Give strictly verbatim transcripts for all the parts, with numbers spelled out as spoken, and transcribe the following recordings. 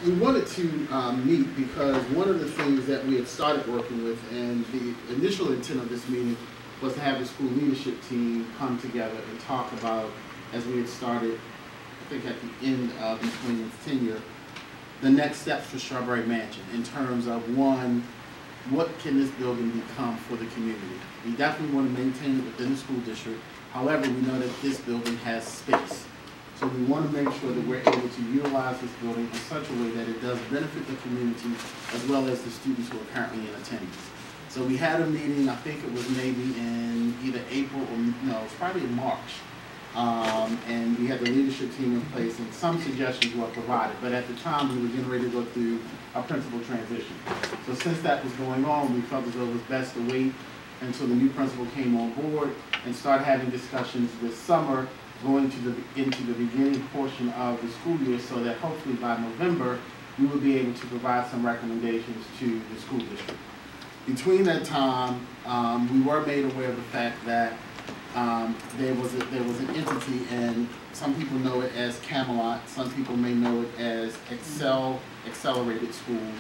we wanted to um, meet because one of the things that we had started working with, and the initial intent of this meeting was to have the school leadership team come together and talk about, as we had started, I think at the end of McQueen's tenure, the next steps for Strawberry Mansion in terms of, one, what can this building become for the community? We definitely want to maintain it within the school district. However, we know that this building has space. So we want to make sure that we're able to utilize this building in such a way that it does benefit the community as well as the students who are currently in attendance. So we had a meeting, I think it was maybe in either April or, no, it was probably in March. Um, and we had the leadership team in place and some suggestions were provided. But at the time, we were getting ready to go through a principal transition. So since that was going on, we felt as though it was best to wait until the new principal came on board and start having discussions this summer going to the, into the beginning portion of the school year so that hopefully by November, we will be able to provide some recommendations to the school district. Between that time, um, we were made aware of the fact that um, there was a, there was an entity, and some people know it as Camelot, some people may know it as Excel Accelerated Schools,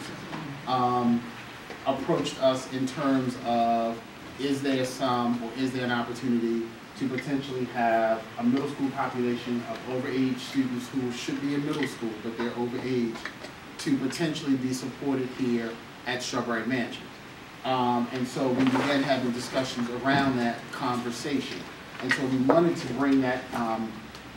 um, approached us in terms of, is there some, or is there an opportunity to potentially have a middle school population of overage students who should be in middle school, but they're overage, to potentially be supported here at Strawberry Mansion. Um, and so we began having discussions around that conversation. And so we wanted to bring that um,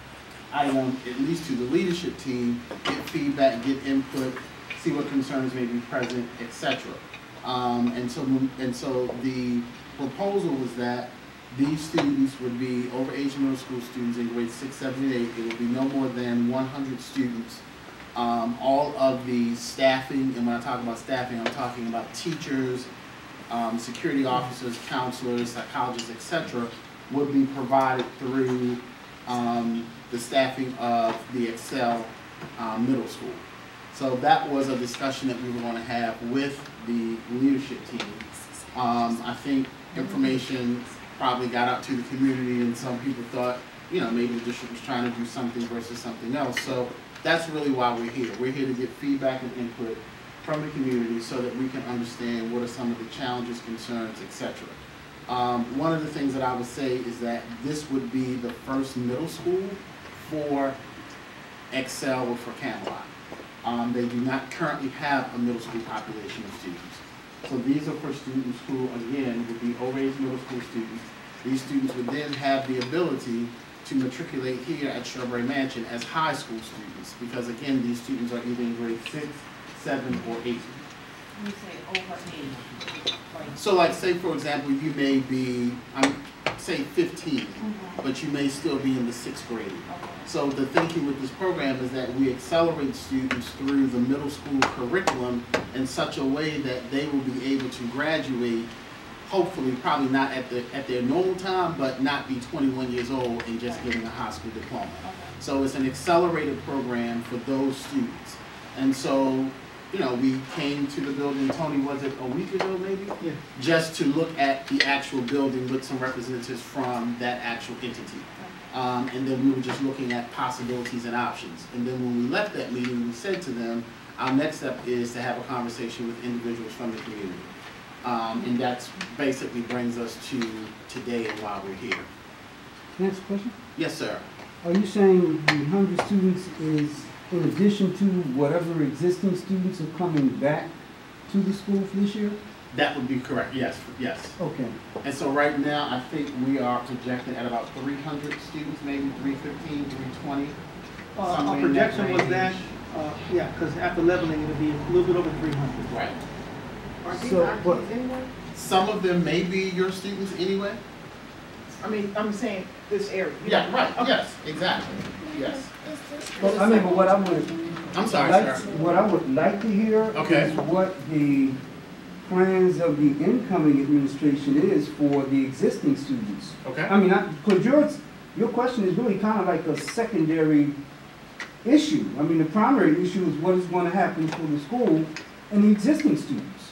item at least to the leadership team, get feedback, get input, see what concerns may be present, et cetera. Um, and so, and so the proposal was that these students would be overage middle school students in grades six, seven, and eight. It would be no more than one hundred students. Um, all of the staffing, and when I talk about staffing, I'm talking about teachers, um, security officers, counselors, psychologists, et cetera, would be provided through um, the staffing of the Excel um, middle school. So that was a discussion that we were going to have with the leadership team. Um, I think information probably got out to the community, and some people thought, you know, maybe the district was trying to do something versus something else. So that's really why we're here. We're here to get feedback and input from the community so that we can understand what are some of the challenges, concerns, et cetera. Um, one of the things that I would say is that this would be the first middle school for Excel or for Camelot. Um, they do not currently have a middle school population of students. So these are for students who, again, would be overage middle school students. These students would then have the ability to matriculate here at Strawberry Mansion as high school students, because again, these students are either in grade six, seven, or eight. You say overage. Like, so like, say for example, you may be, I'm say fifteen, mm-hmm. but you may still be in the sixth grade. Okay. So the thinking with this program is that we accelerate students through the middle school curriculum in such a way that they will be able to graduate, hopefully, probably not at the at their normal time, but not be twenty-one years old and just getting a high school diploma. Okay. So it's an accelerated program for those students. And so, you know, we came to the building, Tony, was it a week ago maybe? Yeah. Just to look at the actual building with some representatives from that actual entity. Um, and then we were just looking at possibilities and options. And then when we left that meeting, we said to them, our next step is to have a conversation with individuals from the community. Um, and that basically brings us to today and why we're here. Can I ask a question? Yes, sir. Are you saying the one hundred students is in addition to whatever existing students are coming back to the school for this year? That would be correct, yes, yes. Okay. And so right now, I think we are projected at about three hundred students, maybe three fifteen, three twenty. Uh, our projection was that, uh, yeah, because after leveling, it'll be a little bit over three hundred. Right. Are these So, our but, kids anyway? Some of them may be your students anyway. I mean, I'm saying this area. Yeah, know? right, Okay. yes, exactly, yes. well, I mean, but what I would, I'm sorry, like, sir. what I would like to hear Okay. is what the plans of the incoming administration is for the existing students. Okay. I mean, because yours, your question is really kind of like a secondary issue. I mean, the primary issue is what is going to happen for the school and the existing students.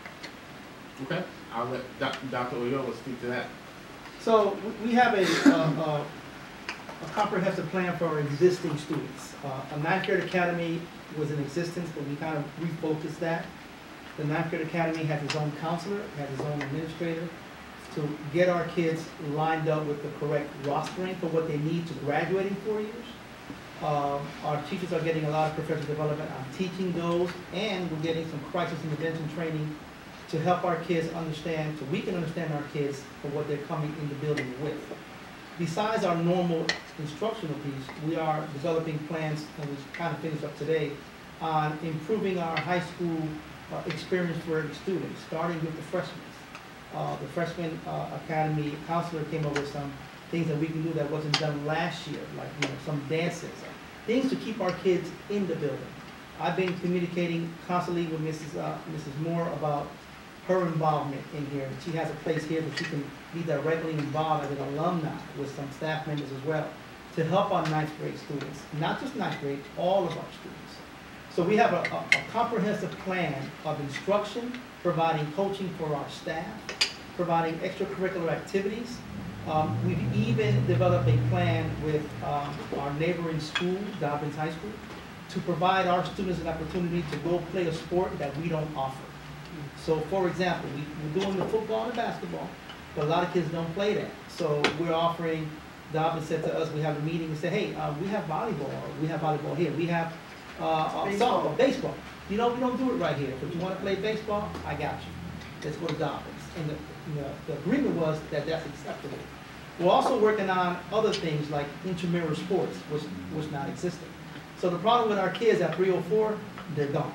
Okay, I'll let Doctor Oyola speak to that. So we have a, uh, uh, a comprehensive plan for our existing students. Uh, a ninth grade academy was in existence, but we kind of refocused that. The ninth grade academy has its own counselor, has its own administrator, to get our kids lined up with the correct rostering for what they need to graduate in four years. Um, our teachers are getting a lot of professional development on teaching those, and we're getting some crisis intervention training to help our kids understand, so we can understand our kids for what they're coming in the building with. Besides our normal instructional piece, we are developing plans, and we kind of finished up today, on improving our high school uh, experience for students, starting with the freshmen. Uh, the freshman uh, academy counselor came up with some things that we can do that wasn't done last year, like, you know, some dances, things to keep our kids in the building. I've been communicating constantly with Missus Uh, Missus Moore about her involvement in here. She has a place here that she can be directly involved as an alumni with some staff members as well to help our ninth grade students, not just ninth grade, all of our students. So we have a, a, a comprehensive plan of instruction, providing coaching for our staff, providing extracurricular activities. Um, we've even developed a plan with um, our neighboring school, Dobbins High School, to provide our students an opportunity to go play a sport that we don't offer. So for example, we, we're doing the football and basketball, but a lot of kids don't play that. So we're offering, Dobbins said to us, we have a meeting and said, hey, uh, we have volleyball, we have volleyball here, we have uh, Baseball. softball, baseball. You know, we don't do it right here. If you want to play baseball, I got you. Let's go to Dobbins. And the, you know, the agreement was that that's acceptable. We're also working on other things like intramural sports, which was not existing. So the problem with our kids at three oh four, they're gone.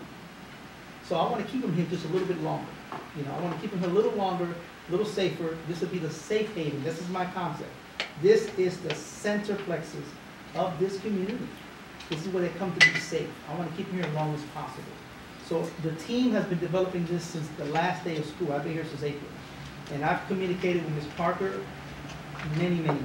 So I want to keep them here just a little bit longer. You know, I want to keep them here a little longer, a little safer. This will be the safe haven. This is my concept. This is the center plexus of this community. This is where they come to be safe. I want to keep them here as long as possible. So the team has been developing this since the last day of school. I've been here since April. And I've communicated with Miz Parker many, many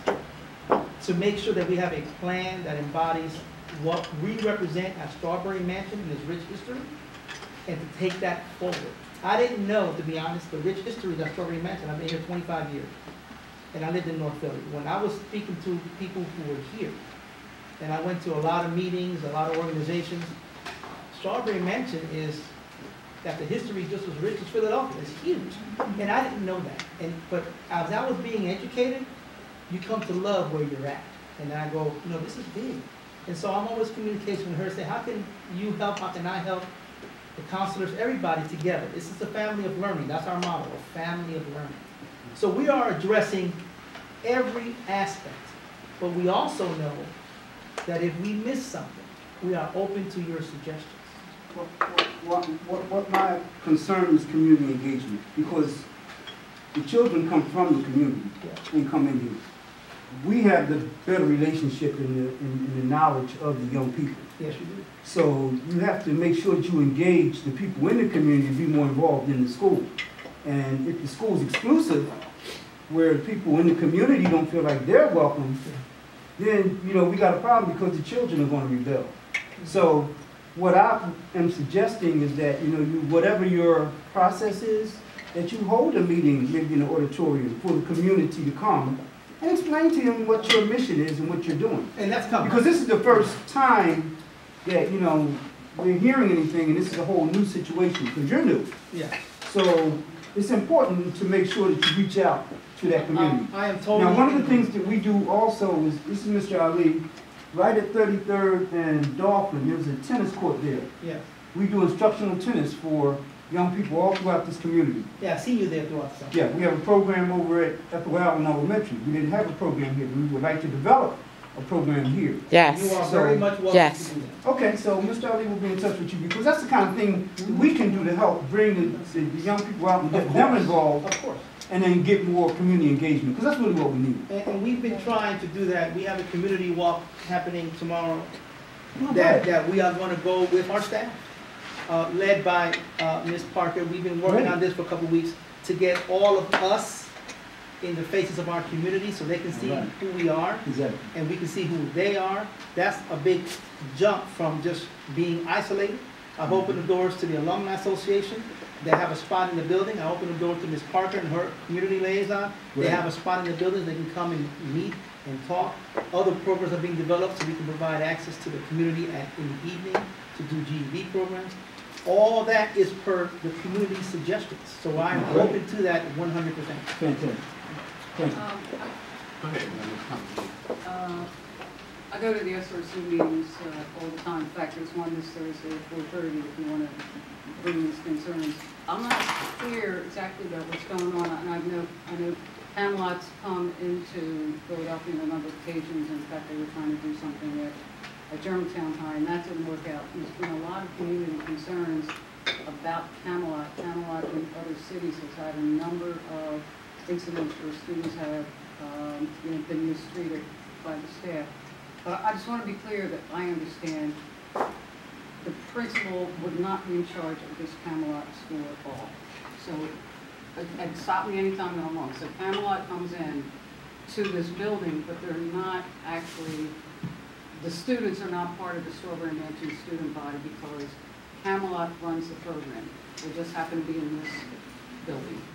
times to make sure that we have a plan that embodies what we represent at Strawberry Mansion and its rich history, and to take that forward. I didn't know, to be honest, the rich history of Strawberry Mansion. I've been here twenty-five years, and I lived in North Philly. When I was speaking to people who were here, and I went to a lot of meetings, a lot of organizations, Strawberry Mansion is, that the history just as rich as Philadelphia. It's huge, and I didn't know that. And but as I was being educated, you come to love where you're at, and I go, you know, this is big. And so I'm always communicating with her, say, how can you help? How can I help? The counselors, everybody together. This is a family of learning. That's our motto, a family of learning. So we are addressing every aspect, but we also know that if we miss something, we are open to your suggestions. What, what, what, what my concern is community engagement, because the children come from the community Yeah. and come in here. We have the better relationship in the, in, in the knowledge of the young people. Yes, you do. So you have to make sure that you engage the people in the community to be more involved in the school. And if the school is exclusive, where the people in the community don't feel like they're welcome, then, you know, we got a problem because the children are going to rebel. So what I am suggesting is that, you know, you, whatever your process is, that you hold a meeting, maybe in an auditorium, for the community to come and explain to them what your mission is and what you're doing. And that's coming. Because this is the first time that, you know, we're hearing anything, and this is a whole new situation, because you're new. Yeah. So it's important to make sure that you reach out to that community. Um, I am totally. Now, one of the things that we do also is, this is Mister Ali, right at thirty-third and Dolphin, there's a tennis court there. Yeah. We do instructional tennis for young people all throughout this community. Yeah, I see you there throughout the summer. Yeah, we have a program over at Ethel Allen Elementary. We didn't have a program here. We would like to develop a program here. Yes. You are So- very much welcome Yes. to do that. Okay, so Mister Ali will be in touch with you, because that's the kind of thing that we can do to help bring the, the young people out and Of get them course. involved, Of course. and then get more community engagement, because that's really what we need. And, and we've been trying to do that. We have a community walk happening tomorrow Not that, bad. that we are going to go with our staff, uh, led by uh, Miz Parker. We've been working Great. on this for a couple of weeks to get all of us in the faces of our community so they can see All right. who we are Exactly. and we can see who they are. That's a big jump from just being isolated. I've opened the doors to the Alumni Association. They have a spot in the building. I opened the door to Miz Parker and her community liaison. They Right. have a spot in the building. They can come and meet and talk. Other programs are being developed so we can provide access to the community at, in the evening to do G E D programs. All that is per the community's suggestions, so I'm open to that one hundred percent. Fantastic. Thank you. Um, Go ahead, Madam Councilman. uh, I go to the S R C meetings uh, all the time. In fact, there's one this Thursday at four thirty if you want to bring these concerns. I'm not clear exactly about what's going on, and I know, I know Camelot's come into Philadelphia on a number of occasions. In fact, they were trying to do something at, at Germantown High, and that didn't work out. There's been a lot of community concerns about Camelot. Camelot in other cities has had a number of incidents where students have um, you know, been mistreated by the staff. Uh, I just want to be clear that I understand the principal would not be in charge of this Camelot school at all. So, and- and stop me anytime that I'm wrong. So Camelot comes in to this building, but they're not actually, the students are not part of the Strawberry Mansion student body because Camelot runs the program. They just happen to be in this building.